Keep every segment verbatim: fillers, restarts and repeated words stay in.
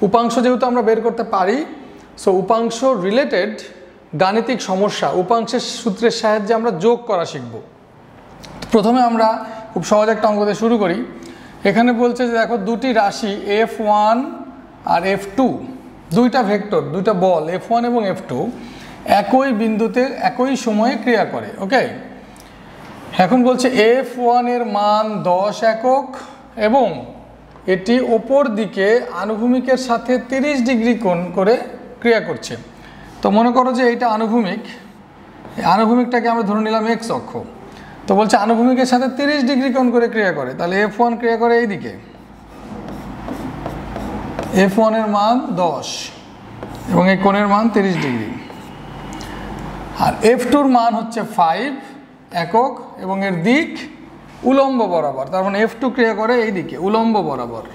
উপাংশ যেহেতু আমরা বের করতে পারি, সো উপাংশ রিলেটেড গাণিতিক সমস্যা উপাংশের সূত্রের সাহায্যে আমরা যোগ করা শিখব। প্রথমে আমরা খুব সহজ একটা অঙ্ক দিয়ে শুরু করি। এখানে বলছে যে দেখো দুটি রাশি এফ ওয়ান আর এফ টু, দুইটা ভেক্টর, দুইটা বল এফ ওয়ান এবং এফ টু একই বিন্দুতে একই সময়ে ক্রিয়া করে। ওকে, এখন বলছে এফ ওয়ান এর মান দশ একক এবং এটি ওপর দিকে আনুভূমিকের সাথে তিরিশ ডিগ্রি কোণ করে ক্রিয়া করছে। তো মনে করো যে এইটা আনুভূমিক, আনুভূমিকটাকে আমরা ধরে নিলাম এক্স অক্ষ। তো বলছে আনুভূমিকের সাথে তিরিশ ডিগ্রি কোণ করে ক্রিয়া করে, তাহলে এফ ওয়ান ক্রিয়া করে এই দিকে, এফ ওয়ান এর মান দশ এবং এই কোণের মান তিরিশ ডিগ্রি, আর এফ টুর মান হচ্ছে ফাইভ একক এবং এর দিক উলম্ব বরাবর, তার মানে এফ টু ক্রিয়া করে এই দিকে উলম্ব বরাবর।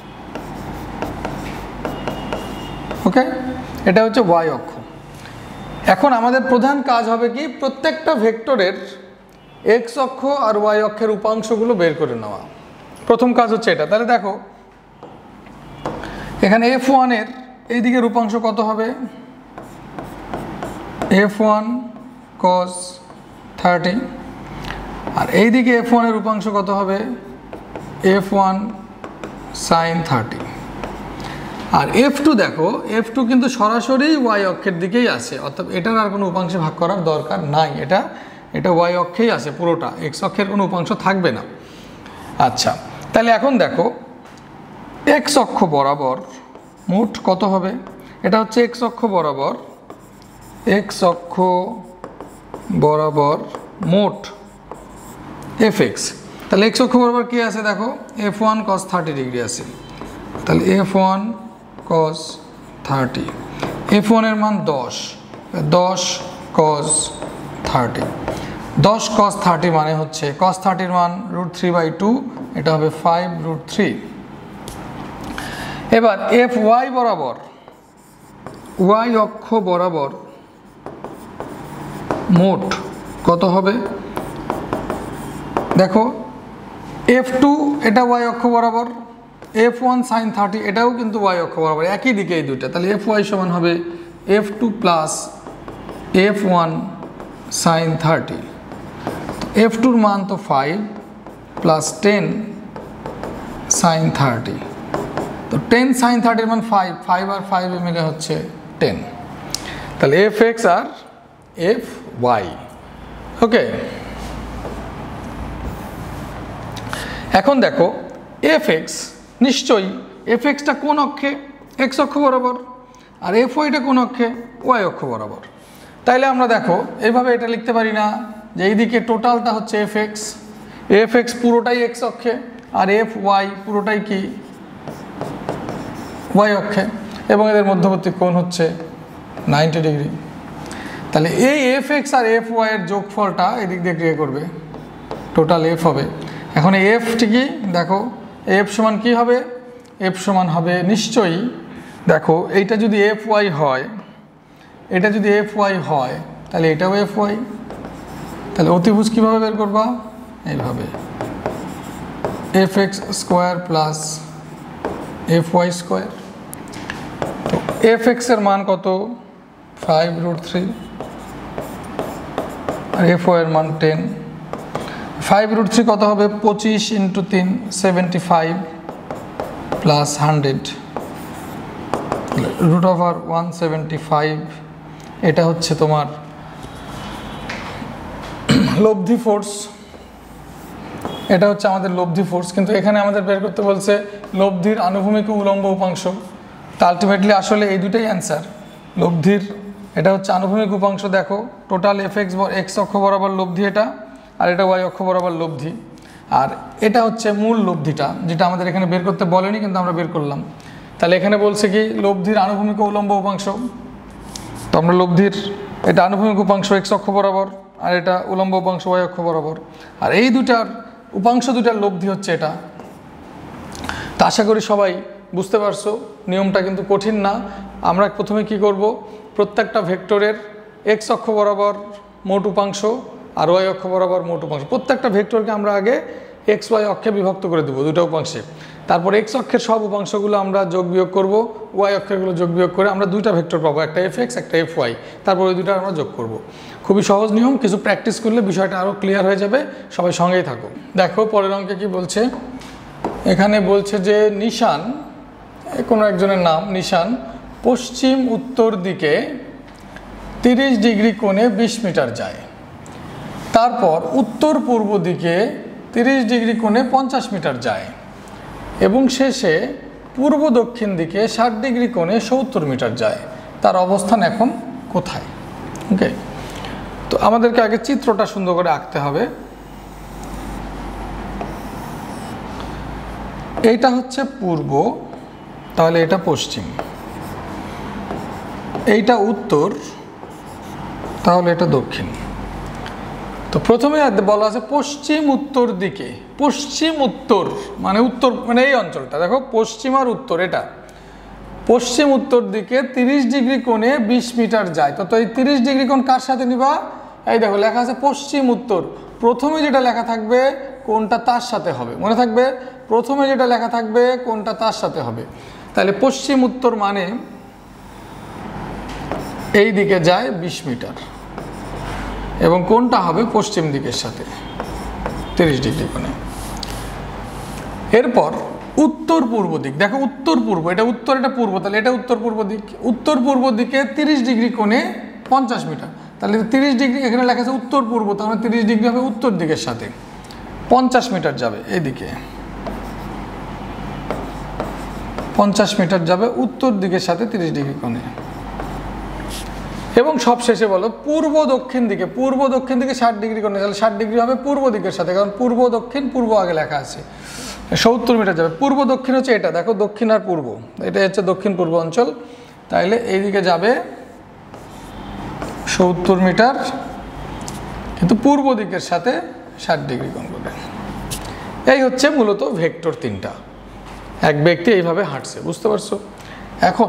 ওকে, এটা হচ্ছে ওয়াই অক্ষ। এখন আমাদের প্রধান কাজ হবে কি, প্রত্যেকটা ভেক্টরের এক্স অক্ষ আর ওয়াই অক্ষের উপাংশগুলো বের করে নেওয়া। প্রথম কাজ হচ্ছে এটা। তাহলে দেখো এখানে এফ ওয়ানের এই দিকের উপাংশ কত হবে, এফ ওয়ান কস থার্টি, আর এই দিকে এফ ওয়ানের উপাংশ কত হবে, এফ ওয়ান সাইন থার্টি। আর এফ টু দেখো, এফ টু কিন্তু সরাসরি ওয়াই অক্ষের দিকেই আছে, অর্থাৎ এটার আর কোনো উপাংশে ভাগ করার দরকার নাই, এটা এটা ওয়াই অক্ষেই আছে পুরোটা, এক্স অক্ষের কোনো উপাংশ থাকবে না। আচ্ছা, তাহলে এখন দেখো এক্স অক্ষ বরাবর মোট কত হবে, এটা হচ্ছে এক্স অক্ষ বরাবর, এক্স অক্ষ বরাবর মোট এফ এক্স। তাহলে এক্স অক্ষ বরাবর কি আছে দেখো, F one cos thirty degree আছে, তাহলে F one cos thirty, F ওয়ানের মান দশ, দশ কস থার্টি, দশ কস থার্টি মানে হচ্ছে কস থার্টির মান রুট থ্রি বাই টু, এটা হবে ফাইভ রুট থ্রি। এবার এফ ওয়াই বরাবর, ওয়াই অক্ষ বরাবর মোট কত হবে দেখো, এফ টু এটা ওয়াই অক্ষ বরাবর, এফ ওয়ান সাইন থার্টি এটাও কিন্তু ওয়াই অক্ষ বরাবর, একই দিকে এই দুইটা, তাহলে এফ ওয়াই সমান হবে F two plus F one sine thirty. F টুর মান তো five plus ten sine thirty, তো টেন সাইন থার্টির মান ফাইভ, ফাইভ আর ফাইভ মিলে হচ্ছে টেন, তাহলে এফ এক্স আর এফ ওয়াই। ওকে, এখন দেখো এফ এক্স নিশ্চয়ই, এফ এক্সটা কোন অক্ষে, এক্স অক্ষ বরাবর, আর এফ ওয়াইটা কোন অক্ষে, ওয়াই অক্ষ বরাবর। তাইলে আমরা দেখো এইভাবে এটা লিখতে পারি না যে এইদিকে টোটালটা হচ্ছে এফ এক্স, এফ এক্স পুরোটাই এক্স অক্ষে আর এফ ওয়াই পুরোটাই কি ওয়াই অক্ষে, এবং এদের মধ্যবর্তী কোণ হচ্ছে নাইনটি ডিগ্রি। তাহলে এই এফ এক্স আর এফ ওয়াই এর যোগফলটা এদিক দিয়ে ক্রিয়া করবে, টোটাল এফ হবে। এখন এই এফটি কি দেখো, এফ সমান কি হবে, এফ সমান হবে নিশ্চয়ই দেখো এইটা যদি এফ ওয়াই হয়, এটা যদি এফ ওয়াই হয় তাহলে এটাও এফ ওয়াই, তাহলে অতিভুজ কীভাবে বের করবা, এইভাবে F X square plus F Y square. তো এফ এক্সের মান কত, ফাইভ রুট থ্রি, আর এফ ওয়াই এর মান টেন, ফাইভ রুট থ্রি কত হবে, পঁচিশ ইন্টু তিন seventy five plus hundred, root over one seventy five, এটা হচ্ছে তোমার লব্ধি ফোর্স, এটা হচ্ছে আমাদের লব্ধি ফোর্স। কিন্তু এখানে আমাদের বের করতে বলছে লব্ধির আনুভূমিক ও উলম্ব উপাংশ, তা আলটিমেটলি আসলে এই দুটাই অ্যান্সার। লব্ধির এটা হচ্ছে আনুভূমিক উপাংশ, দেখো টোটাল এফ এক্স এক্স অক্ষ বরাবর লব্ধি এটা, আর এটা ওয়াই অক্ষ বরাবর লব্ধি, আর এটা হচ্ছে মূল লব্ধিটা যেটা আমাদের এখানে বের করতে বলেনি কিন্তু আমরা বের করলাম। তাহলে এখানে বলছে কি লব্ধির আনুভূমিক ও উলম্ব উপাংশ, তো আমরা লব্ধির এটা আনুভূমিক উপাংশ এক্স অক্ষ বরাবর আর এটা উলম্ব উপাংশ ওয়াই অক্ষ বরাবর, আর এই দুটার উপাংশ দুটার লব্ধি হচ্ছে এটা। তা আশা করি সবাই বুঝতে পারছো, নিয়মটা কিন্তু কঠিন না। আমরা প্রথমে কি করব, প্রত্যেকটা ভেক্টরের এক্স অক্ষ বরাবর মোট উপাংশ আর ওয়াই অক্ষ বরাবর মোট উপাংশ, প্রত্যেকটা ভেক্টরকে আমরা আগে এক্স ওয়াই অক্ষে বিভক্ত করে দেবো দুটো উপাংশে। তারপর এক্স অক্ষের সব উপাংশগুলো আমরা যোগ বিয়োগ করব, ওয়াই অক্ষেরগুলো যোগ বিয়োগ করে আমরা দুইটা ভেক্টর পাবো, একটা এফ এক্স একটা এফ ওয়াই। তারপর ওই দুটো আমরা যোগ করব। খুবই সহজ নিয়ম, কিছু প্র্যাকটিস করলে বিষয়টা আরও ক্লিয়ার হয়ে যাবে। সবাই সঙ্গেই থাকো। দেখো পরের অঙ্কে কি বলছে, এখানে বলছে যে নিশান, কোনো একজনের নাম নিশান, পশ্চিম উত্তর দিকে তিরিশ ডিগ্রি কোণে বিশ মিটার যায়, তারপর উত্তর পূর্ব দিকে তিরিশ ডিগ্রি কোণে পঞ্চাশ মিটার যায় এবং শেষে পূর্ব দক্ষিণ দিকে ষাট ডিগ্রি কোণে সত্তর মিটার যায়। তার অবস্থান এখন কোথায়? ওকে, তো আমাদেরকে আগে চিত্রটা সুন্দর করে আঁকতে হবে। এইটা হচ্ছে পূর্ব, তাহলে এটা পশ্চিম, এইটা উত্তর, তাহলে এটা দক্ষিণ। তো প্রথমে বলা আছে পশ্চিম উত্তর দিকে, পশ্চিম উত্তর মানে উত্তর মানে এই অঞ্চলটা দেখো, পশ্চিম আর উত্তর, এটা পশ্চিম উত্তর দিকে তিরিশ ডিগ্রি কোণে বিশ মিটার যায়। তো তো এই তিরিশ ডিগ্রি কোণ কার সাথে নিবা? এই দেখো লেখা আছে পশ্চিম উত্তর, প্রথমে যেটা লেখা থাকবে কোনটা তার সাথে হবে, মনে থাকবে প্রথমে যেটা লেখা থাকবে কোনটা তার সাথে হবে। তাহলে পশ্চিম উত্তর মানে এই দিকে যায় বিশ মিটার এবং কোনটা হবে পশ্চিম দিকের সাথে তিরিশ ডিগ্রি কোণে। এরপর উত্তর পূর্ব দিক, দেখো উত্তর পূর্ব, এটা উত্তর এটা পূর্ব, তাহলে এটা উত্তর পূর্ব দিক। উত্তর পূর্ব দিকে তিরিশ ডিগ্রি কোণে পঞ্চাশ মিটার, তাহলে তিরিশ ডিগ্রি এখানে লেখা আছে উত্তর পূর্ব, তাহলে তিরিশ ডিগ্রি হবে উত্তর দিকের সাথে, পঞ্চাশ মিটার যাবে এদিকে, পঞ্চাশ মিটার যাবে উত্তর দিকের সাথে তিরিশ ডিগ্রি কোণে। এবং সব শেষে বলো পূর্ব দক্ষিণ দিকে, পূর্ব দক্ষিণ দিকে ষাট ডিগ্রি কোণে, তাহলে ষাট ডিগ্রি হবে পূর্ব দিকের সাথে, কারণ পূর্ব দক্ষিণ পূর্ব আগে লেখা আছে, সত্তর মিটার যাবে। পূর্ব দক্ষিণ হচ্ছে এটা, দেখো দক্ষিণ আর পূর্ব, এটা হচ্ছে দক্ষিণ পূর্ব অঞ্চল, তাইলে এইদিকে যাবে সত্তর মিটার কিন্তু পূর্ব দিকের সাথে ষাট ডিগ্রি কোণ করবে। এই হচ্ছে মূলত ভেক্টর তিনটা, এক ব্যক্তি এইভাবে হাঁটছে, বুঝতে পারছো? এখন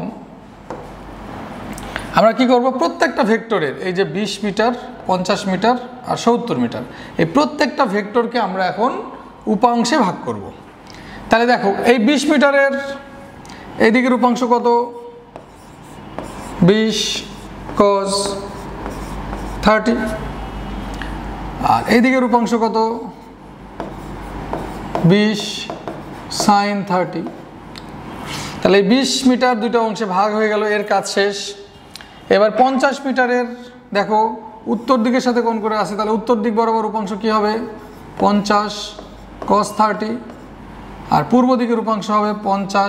আমরা কি করব, প্রত্যেকটা ভেক্টরের এই যে বিশ মিটার, পঞ্চাশ মিটার আর সত্তর মিটার, এই প্রত্যেকটা ভেক্টরকে আমরা এখন উপাংশে ভাগ করব। তাহলে দেখো এই বিশ মিটারের এই দিকের উপাংশ কত? বিশ কজ থার্টি, আর এই দিকের উপাংশ কত? বিশ সাইন থার্টি। তাহলে এই বিশ মিটার দুটো অংশে ভাগ হয়ে গেল, এর কাজ শেষ। এবার পঞ্চাশ মিটারের দেখো উত্তর দিকের সাথে কোণ করে আছে, তাহলে উত্তর দিক বরাবর উপাংশ কী হবে? পঞ্চাশ কস থার্টি, আর পূর্ব দিকের উপাংশ হবে পঞ্চাশ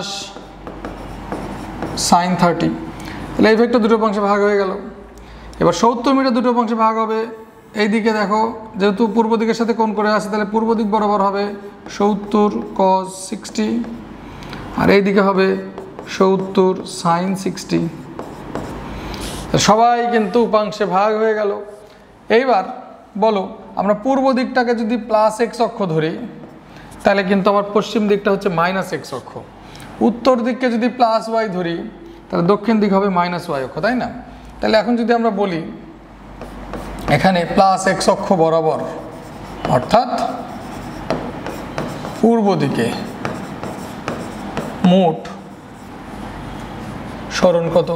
সাইন থার্টি। তাহলে এই ভেক্টর দুটো উপাংশে ভাগ হয়ে গেল। এবার সত্তর মিটার দুটো উপাংশে ভাগ হবে, এই দিকে দেখো যেহেতু পূর্ব দিকের সাথে কোণ করে আছে, তাহলে পূর্ব দিক বরাবর হবে সত্তর কস সিক্সটি, আর এই দিকে হবে সত্তর সাইন সিক্সটি। সবাই কিন্তু উপাংশে ভাগ হয়ে গেল। এইবার বলো আমরা পূর্ব দিকটাকে যদি প্লাস এক্স অক্ষ ধরি, তাহলে কিন্তু আমার পশ্চিম দিকটা হচ্ছে মাইনাস এক্স অক্ষ। উত্তর দিককে যদি প্লাস ওয়াই ধরি, তাহলে দক্ষিণ দিক হবে মাইনাস ওয়াই অক্ষ, তাই না? তাহলে এখন যদি আমরা বলি এখানে প্লাস এক্স অক্ষ বরাবর, অর্থাৎ পূর্ব দিকে মোট সরণ কত?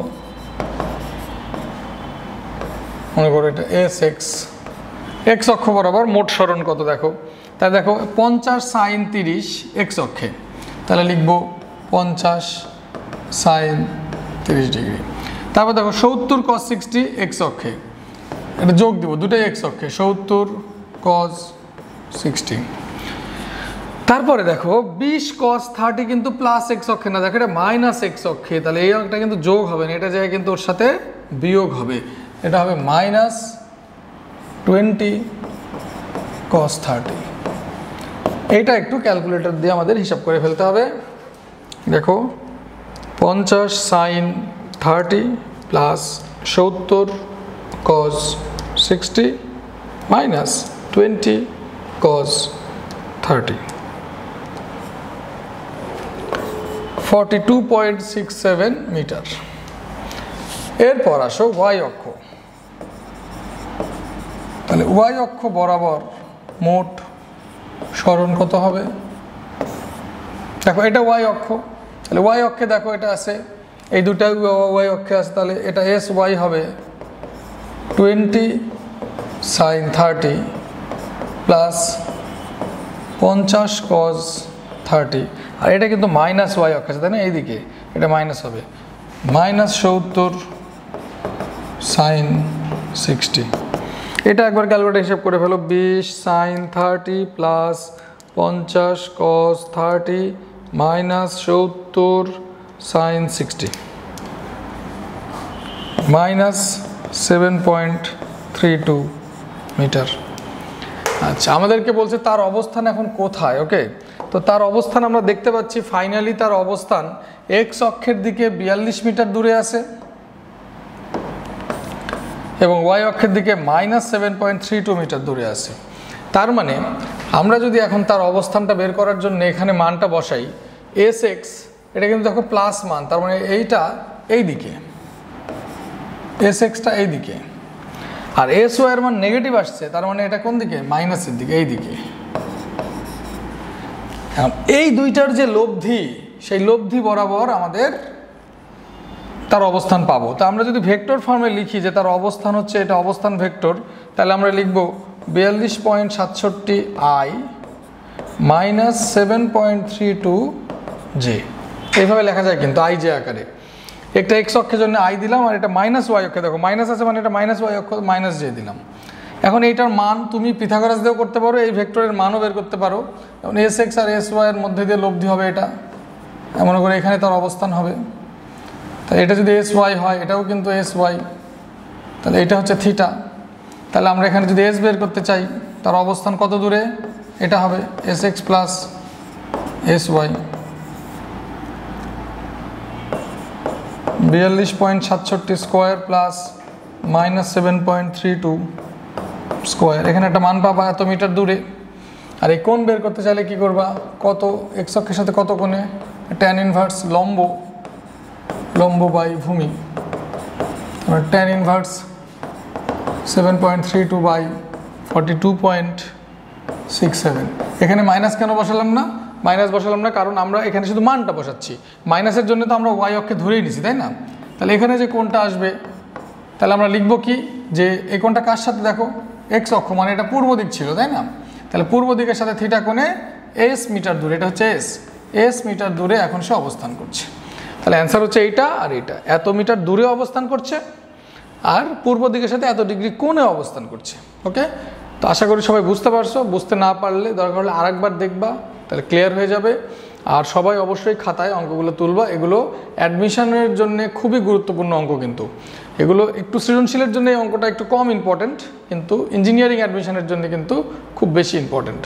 মনে করো এটা এস এক্স, এক্স অক্ষ বরাবর মোট সরণ কত দেখো। তাহলে দেখো পঞ্চাশ সাইন তিরিশ এক্স অক্ষে, তাহলে লিখব পঞ্চাশ সাইন তিরিশ ডিগ্রি। তারপর দেখো সত্তর কস সিক্সটি এক্স অক্ষে, এটা যোগ দিব, দুটোই এক্স অক্ষে, সত্তর কস সিক্সটি। তারপরে দেখো বিশ কস থার্টি কিন্তু প্লাস এক্স অক্ষে না, দেখো এটা মাইনাস এক্স অক্ষে, তাহলে এই অঙ্কটা কিন্তু যোগ হবে না, এটা জায়গায় কিন্তু ওর সাথে বিয়োগ হবে, এটা হবে মাইনাস টোয়েন্টি কস থার্টি। এইটা একটু ক্যালকুলেটর দিয়ে আমাদের হিসাব করে ফেলতে হবে। দেখো পঞ্চাশ সাইন থার্টি প্লাস সত্তর cos sixty minus twenty cos thirty, forty two point six seven metre. এরপর আসো ওয়াই অক্ষ, তাহলে ওয়াই অক্ষ বরাবর মোট সরণ কত হবে? দেখো এটা ওয়াই অক্ষ, তাহলে ওয়াই অক্ষে দেখো এটা আছে, এই দুটা ওয়াই অক্ষে আছে, তাহলে এটা এস ওয়াই হবে টোয়েন্টি সাইন থার্টি প্লাস পঞ্চাশ কজ থার্টি, আর এটা কিন্তু মাইনাস ওয়াই অক্ষ আছে তাই না, এইদিকে এটা মাইনাস হবে, মাইনাস সত্তর সাইন সিক্সটি। এটা একবার ক্যালকুলেটর হিসেব করে ফেলো, বিশ সাইন থার্টি প্লাস পঞ্চাশ কস থার্টি মাইনাস সত্তর sine sixty minus seven point three two metre. আচ্ছা, আমাদেরকে বলছে তার অবস্থান এখন কোথায়। ওকে, তো তার অবস্থান আমরা দেখতে পাচ্ছি ফাইনালি তার অবস্থান এক্স অক্ষের দিকে বিয়াল্লিশ মিটার দূরে আছে এবং ওয়াই অক্ষের দিকে minus seven point three two metre দূরে আছে। তার মানে আমরা যদি এখন তার অবস্থানটা বের করার জন্য এখানে মানটা বসাই, এস এক্স এটা কিন্তু দেখো প্লাস মান, তার মানে এইটা এই দিকে, এস এক্সটা এই দিকে, আর এস ওয়াই এর মান নেগেটিভ আসছে, তার মানে এটা কোন দিকে, মাইনাসের দিকে, এই দিকে। এই দুইটার যে লব্ধি, সেই লব্ধি বরাবর আমাদের তার অবস্থান পাবো। তা আমরা যদি ভেক্টর ফর্মে লিখি যে তার অবস্থান হচ্ছে এটা অবস্থান ভেক্টর, তাহলে আমরা লিখব বিয়াল্লিশ পয়েন্ট সাতষট্টি I minus seven point three two J, এইভাবে লেখা যায় কিন্তু আই জে আকারে। একটা এক্স অক্ষের জন্য আই দিলাম, আর এটা মাইনাস ওয়াই অক্ষে দেখো মাইনাস আছে মানে এটা মাইনাস ওয়াই অক্ষ মাইনাস জে দিলাম। এখন এইটার মান তুমি পিথাগোরাস দিয়েও করতে পারো, এই ভেক্টরের মানও বের করতে পারো। এখন এস এক্স আর এস ওয়াই এর মধ্যে দিয়ে লব্ধি হবে এটা, মনে করে এখানে তার অবস্থান হবে। তাহলে এটা যদি এস ওয়াই হয়, এটাও কিন্তু এস ওয়াই, তাহলে এটা হচ্ছে থিটা। তাহলে আমরা এখানে যদি এস বের করতে চাই, তার অবস্থান কত দূরে, এটা হবে S X plus S Y, বিয়াল্লিশ পয়েন্ট সাতষট্টি square plus minus seven point three two square, এখানে একটা মান পাবা এত মিটার দূরে। আর এই কোণ বের করতে চাইলে কি করবা, কত এক্স অক্ষের সাথে কত কোণে, ট্যান ইনভার্স লম্ব, লম্ব বাই ভূমি, tan inverse seven point three two by forty two point six seven. এখানে মাইনাস কেন বসালাম না, মাইনাস বসালাম না কারণ আমরা এখানে শুধু মানটা বসাচ্ছি, মাইনাসের জন্য তো আমরা ওয়াই অক্ষে ধরেই নিছি তাই না। তাহলে এখানে যে কোণটা আসবে, তাহলে আমরা লিখব কি, যে এই কোণটা কার সাথে দেখো, এক্স অক্ষ, মানে এটা পূর্ব দিক ছিল তাই না। তাহলে পূর্ব দিকের সাথে থিটা কোণে এস মিটার দূরে, এটা হচ্ছে এস, এস মিটার দূরে এখন সে অবস্থান করছে। তাহলে অ্যান্সার হচ্ছে এইটা আর এইটা, এত মিটার দূরে অবস্থান করছে আর পূর্ব দিকের সাথে এত ডিগ্রি কোণে অবস্থান করছে। ওকে, তো আশা করি সবাই বুঝতে পারছো, বুঝতে না পারলে দরকার হলে আরেকবার দেখবা, তাহলে ক্লিয়ার হয়ে যাবে। আর সবাই অবশ্যই খাতায় অঙ্কগুলো তুলবা, এগুলো অ্যাডমিশনের জন্য খুবই গুরুত্বপূর্ণ অঙ্ক, কিন্তু এগুলো একটু সৃজনশীলের জন্য এই অঙ্কটা একটু কম ইম্পর্টেন্ট, কিন্তু ইঞ্জিনিয়ারিং অ্যাডমিশনের জন্য কিন্তু খুব বেশি ইম্পর্টেন্ট।